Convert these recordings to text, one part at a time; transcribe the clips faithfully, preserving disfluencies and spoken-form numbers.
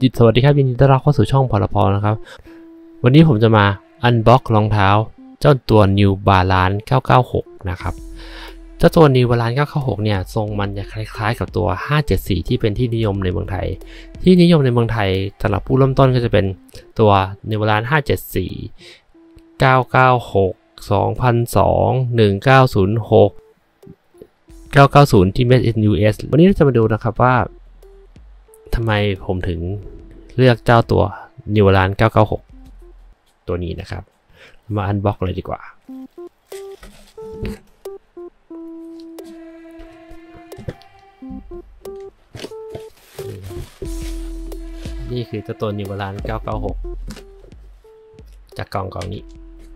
สวัสดีครับยินดีต้อนรับเข้าสู่ช่องพลพนะครับวันนี้ผมจะมาอันบ็อกรองเท้าเจ้าตัว New Balance เก้าเก้าหกนะครับเจ้าตัว New Balance เก้าเก้าหกเนี่ยทรงมันจะคล้ายๆกับตัวห้าเจ็ดสี่ที่เป็นที่นิยมในเมืองไทยที่นิยมในเมืองไทยสำหรับผู้เริ่มต้นก็จะเป็นตัว New Balance ห้าเจ็ดสี่ เก้าเก้าหก สองพันสอง หนึ่งเก้าศูนย์หก เก้าเก้าศูนย์ที่ Made in ยู เอส วันนี้เราจะมาดูนะครับว่าทำไมผมถึงเลือกเจ้าตัว New Balance เก้าเก้าหกตัวนี้นะครับมาอันบ็อกเลยดีกว่านี่คือเจ้าตัว New Balance เก้าเก้าหกจากกล่องกล่องนี้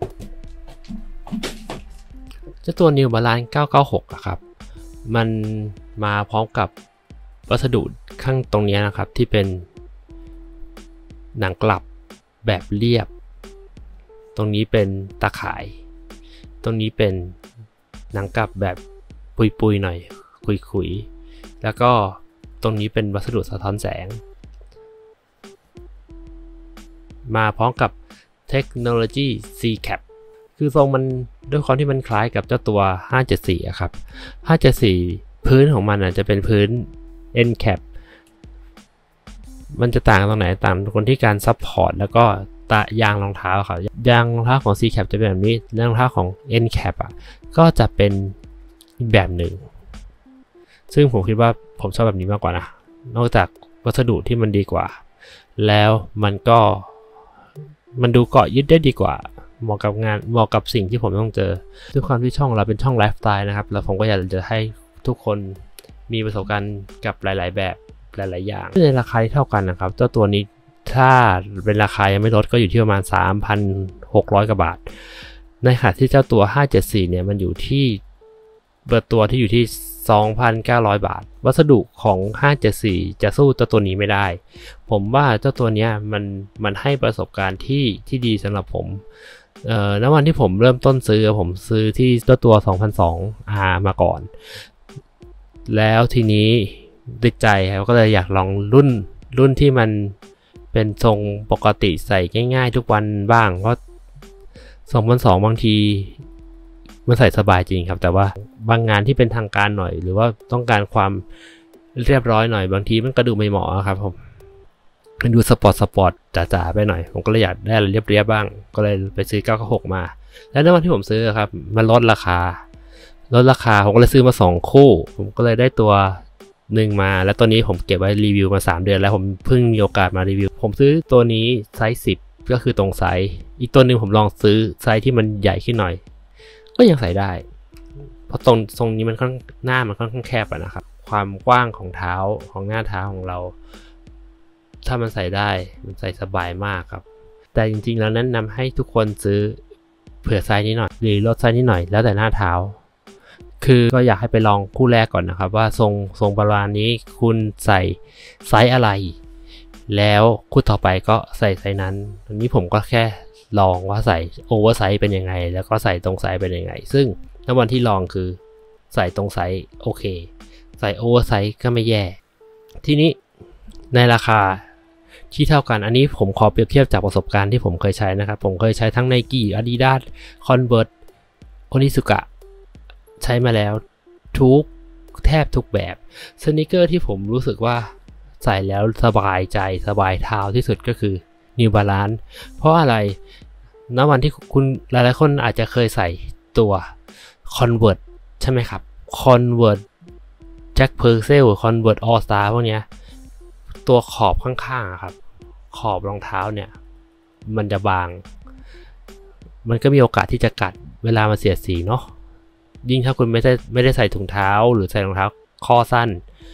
เจ้าตัว New Balance เก้าเก้าหกอะครับมันมาพร้อมกับวัสดุข้างตรงนี้นะครับที่เป็นหนังกลับแบบเรียบตรงนี้เป็นตาข่ายตรงนี้เป็นหนังกลับแบบปุยๆหน่อยคุยๆแล้วก็ตรงนี้เป็นวัสดุสะท้อนแสงมาพร้อมกับเทคโนโลยี ซี แคป คือทรงมันด้วยความที่มันคล้ายกับเจ้าตัวห้าเจ็ดสี่อะครับห้าเจ็ดสี่พื้นของมันอาจจะเป็นพื้น เอ็น แคป มันจะต่างตรงไหนต่างตรงที่การซัพพอร์ตแล้วก็ตายางรองเท้าครับยางรองเท้าของ ซี แคป จะเป็นแบบนี้และรองเท้าของ เอ็น แคป อ่ะก็จะเป็นอีกแบบหนึ่งซึ่งผมคิดว่าผมชอบแบบนี้มากกว่านะนอกจากวัสดุที่มันดีกว่าแล้วมันก็มันดูเกาะยึดได้ดีกว่าเหมาะกับงานเหมาะกับสิ่งที่ผมต้องเจอด้วยความที่ช่องเราเป็นช่องไลฟ์สไตล์นะครับแล้วผมก็อยากจะให้ทุกคนมีประสบการณ์กับหลายๆแบบหลายๆอย่างในราคาที่เท่ากันนะครับเจ้าตัวนี้ถ้าเป็นราคายังไม่ลดก็อยู่ที่ประมาณ สามพันหกร้อย กว่าบาทในขณะที่เจ้าตัวห้าเจ็ดสี่เนี่ยมันอยู่ที่เปิดตัวที่อยู่ที่ สองพันเก้าร้อย บาทวัสดุของห้าเจ็ดสี่จะสู้เจ้าตัวนี้ไม่ได้ผมว่าเจ้าตัวเนี้ยมันมันให้ประสบการณ์ที่ที่ดีสำหรับผมเอ่อณวันที่ผมเริ่มต้นซื้อผมซื้อที่เจ้าตัว สองพันสอง อาร์ มาก่อนแล้วทีนี้ติดใจครับก็เลยอยากลองรุ่นรุ่นที่มันเป็นทรงปกติใส่ง่ายๆทุกวันบ้างเพราะ สองพันสอง บางทีมันใส่สบายจริงครับแต่ว่าบางงานที่เป็นทางการหน่อยหรือว่าต้องการความเรียบร้อยหน่อยบางทีมันก็ดูไม่เหมาะครับผมมันดูสปอร์ตสปอร์ตจ๋าๆไปหน่อยผมก็เลยอยากได้อะไรเรียบๆบ้างก็เลยไปซื้อเก้าเก้าหกมาแล้วในวันที่ผมซื้อครับมันลดราคาลดราคาผมก็เลยซื้อมาสองคู่ผมก็เลยได้ตัวหนึ่งมาแล้วตัวนี้ผมเก็บไว้รีวิวมาสามเดือนแล้วผมเพิ่งมีโอกาสมารีวิวผมซื้อตัวนี้ไซส์สิบก็คือตรงไซส์อีกตัวหนึ่งผมลองซื้อไซส์ที่มันใหญ่ขึ้นหน่อยก็ยังใส่ได้เพราะตรงตรงนี้มันค่อนหน้ามันค่อนข้างแคบอะนะครับความกว้างของเท้าของหน้าเท้าของเราถ้ามันใส่ได้มันใส่สบายมากครับแต่จริงๆแล้วแนะนำให้ทุกคนซื้อเผื่อไซส์นี้หน่อยหรือลดไซส์นี้หน่อยแล้วแต่หน้าเท้าคือก็อยากให้ไปลองคู่แรกก่อนนะครับว่าทรงทรงประมาณนี้คุณใส่ไซส์อะไรแล้วคู่ต่อไปก็ใส่ไซส์นั้นอันนี้ผมก็แค่ลองว่าใส่โอเวอร์ไซส์เป็นยังไงแล้วก็ใส่ตรงไซส์เป็นยังไงซึ่งในวันที่ลองคือใส่ตรงไซส์โอเคใส่โอเวอร์ไซส์ก็ไม่แย่ทีนี้ในราคาที่เท่ากันอันนี้ผมขอเปรียบเทียบจากประสบการณ์ที่ผมเคยใช้นะครับผมเคยใช้ทั้ง Nike Adidas Converse Onitsukaใช้มาแล้วทุกแทบทุกแบบสนิเกอร์ที่ผมรู้สึกว่าใส่แล้วสบายใจสบายเท้าที่สุดก็คือ New Balance เพราะอะไรณวันที่คุณหลายๆคนอาจจะเคยใส่ตัว Converse ใช่ไหมครับ Converse Jack Purcell Converse All Star พวกเนี้ยตัวขอบข้างๆครับขอบรองเท้าเนี่ยมันจะบางมันก็มีโอกาสที่จะกัดเวลามันเสียดสีเนาะยิ่งถ้าคุณไม่ได้ไม่ได้ใส่ถุงเท้าหรือใส่รองเท้าข้อสั้น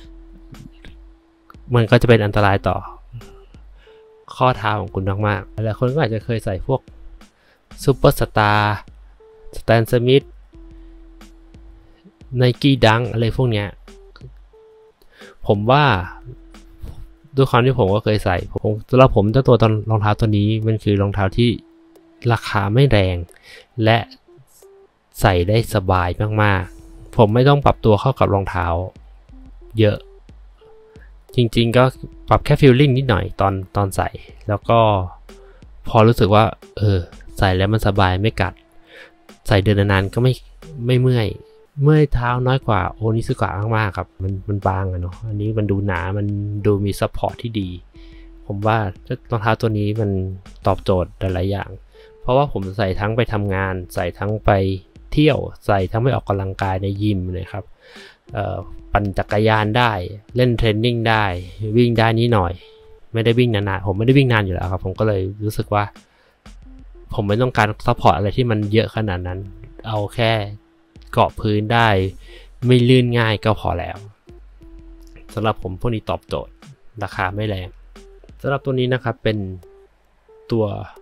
มันก็จะเป็นอันตรายต่อข้อเท้าของคุณมากๆหลายคนก็อาจจะเคยใส่พวกซูเปอร์สตาร์สแตนสมิธไนกี้ดังอะไรพวกเนี้ยผมว่าด้วยความที่ผมก็เคยใส่ผมสำหรับผมเจ้าตัวรองเท้าตัวนี้มันคือรองเท้าที่ราคาไม่แรงและใส่ได้สบายมากๆผมไม่ต้องปรับตัวเข้ากับรองเท้าเยอะจริงๆก็ปรับแค่ฟีลลิ่งนิดหน่อยตอนตอนใส่แล้วก็พอรู้สึกว่าเออใส่แล้วมันสบายไม่กัดใส่เดินนานๆก็ไม่ไม่เมื่อยเมื่อยเท้าน้อยกว่าโอนิสึกะมากๆครับมันมันบางอะเนาะอันนี้มันดูหนามันดูมีซัพพอร์ตที่ดีผมว่ารองเท้าตัวนี้มันตอบโจทย์หลายๆอย่างเพราะว่าผมใส่ทั้งไปทำงานใส่ทั้งไปเที่ยวใส่ทั้งไปออกกำลังกายในยิมเลยครับปั่นจักรยานได้เล่นเทรนนิ่งได้วิ่งได้นิดหน่อยไม่ได้วิ่งนานๆผมไม่ได้วิ่งนานอยู่แล้วครับผมก็เลยรู้สึกว่าผมไม่ต้องการซัพพอร์ตอะไรที่มันเยอะขนาดนั้นเอาแค่เกาะพื้นได้ไม่ลื่นง่ายก็พอแล้วสำหรับผมพวกนี้ตอบโจทย์ราคาไม่แรงสำหรับตัวนี้นะครับเป็นตัว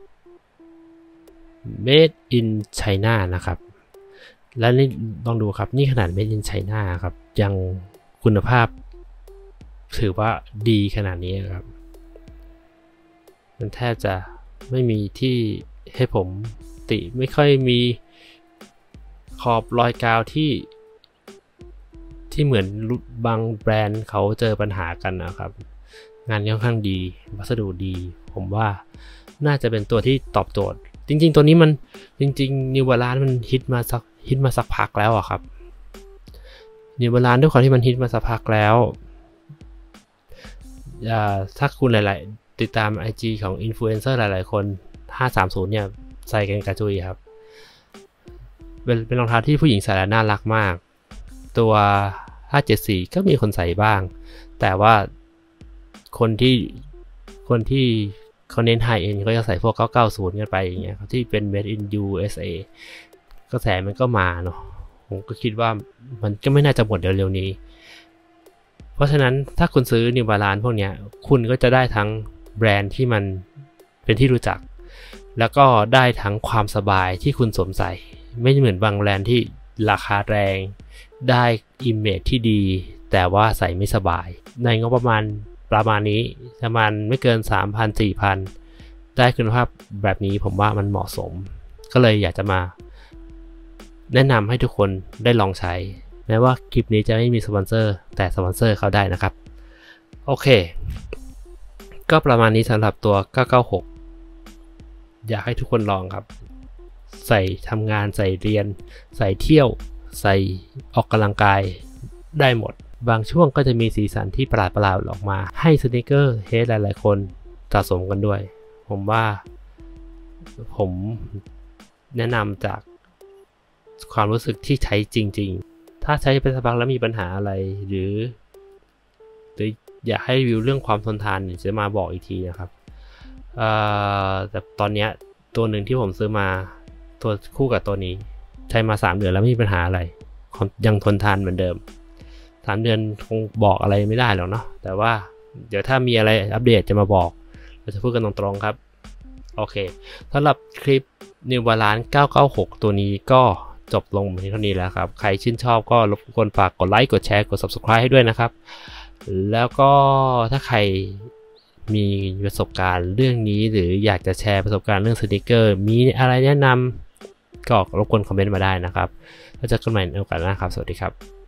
Made in China นะครับและนี่ลองดูครับนี่ขนาด Made in China ครับยังคุณภาพถือว่าดีขนาดนี้ครับมันแทบจะไม่มีที่ให้ผมติไม่ค่อยมีขอบรอยกาวที่ที่เหมือนบางแบรนด์เขาเจอปัญหากันนะครับงานค่อนข้างดีวัสดุดีผมว่าน่าจะเป็นตัวที่ตอบโจทย์จริงๆตัวนี้มันจริงๆ New Balance มันฮิตมาสักฮิตมาสักพักแล้วอะครับ New Balance ด้วยความที่มันฮิตมาสักพักแล้วถ้าคุณหลายๆติดตาม ไอ จี ของอินฟลูเอนเซอร์หลายๆคนห้าสามศูนย์เนี่ยใส่กันกระจุยครับเป็นเป็นรองเท้าที่ผู้หญิงใส่แล้วน่ารักมากตัวห้าเจ็ดสี่ก็มีคนใส่บ้างแต่ว่าคนที่คนที่เขาเน้นไฮเอ็นก็จะใส่พวกเก้าเก้าศูนย์กันไปอย่างเงี้ยที่เป็น Made in ยู เอส เอ กระแสมันก็มาเนาะผมก็คิดว่ามันก็ไม่น่าจะหมดเร็วๆนี้เพราะฉะนั้นถ้าคุณซื้อ New Balance พวกเนี้ยคุณก็จะได้ทั้งแบรนด์ที่มันเป็นที่รู้จักแล้วก็ได้ทั้งความสบายที่คุณสวมใส่ไม่เหมือนบางแบรนด์ที่ราคาแรงได้อิมเมจที่ดีแต่ว่าใส่ไม่สบายในงบประมาณประมาณนี้ประมาณไม่เกิน สามพัน สี่พัน ได้คุณภาพแบบนี้ผมว่ามันเหมาะสมก็เลยอยากจะมาแนะนำให้ทุกคนได้ลองใช้แม้ว่าคลิปนี้จะไม่มีสปอนเซอร์แต่สปอนเซอร์เขาได้นะครับโอเคก็ประมาณนี้สำหรับตัวเก้าเก้าหกอยากให้ทุกคนลองครับใส่ทำงานใส่เรียนใส่เที่ยวใส่ออกกำลังกายได้หมดบางช่วงก็จะมีสีสันที่ประหลาดประหลาดออกมาให้สนิเกอร์เฮดหลายๆคนสะสมกันด้วยผมว่าผมแนะนำจากความรู้สึกที่ใช้จริงๆถ้าใช้ไปสักพักแล้วมีปัญหาอะไรหรือหรืออยากให้รีวิวเรื่องความทนทานจะมาบอกอีกทีนะครับแต่ตอนนี้ตัวหนึ่งที่ผมซื้อมาตัวคู่กับตัวนี้ใช้มาสามเดือนแล้วไม่มีปัญหาอะไรยังทนทานเหมือนเดิมสามเดือนคงบอกอะไรไม่ได้หรอกเนาะแต่ว่าเดี๋ยวถ้ามีอะไรอัปเดตจะมาบอกเราจะพูดกันตรงๆครับโอเคสำหรับคลิป New Balance เก้าเก้าหกตัวนี้ก็จบลงเท่านี้แล้วครับใครชื่นชอบก็รบกวนฝากกดไลค์กดแชร์กด ซับสไครบ์ ให้ด้วยนะครับแล้วก็ถ้าใครมีประสบการณ์เรื่องนี้หรืออยากจะแชร์ประสบการณ์เรื่องสนิเกอร์มีอะไรแนะนำก็รบกวนคอมเมนต์มาได้นะครับแล้วเจอกันใหม่ในโอกาสหน้าครับสวัสดีครับ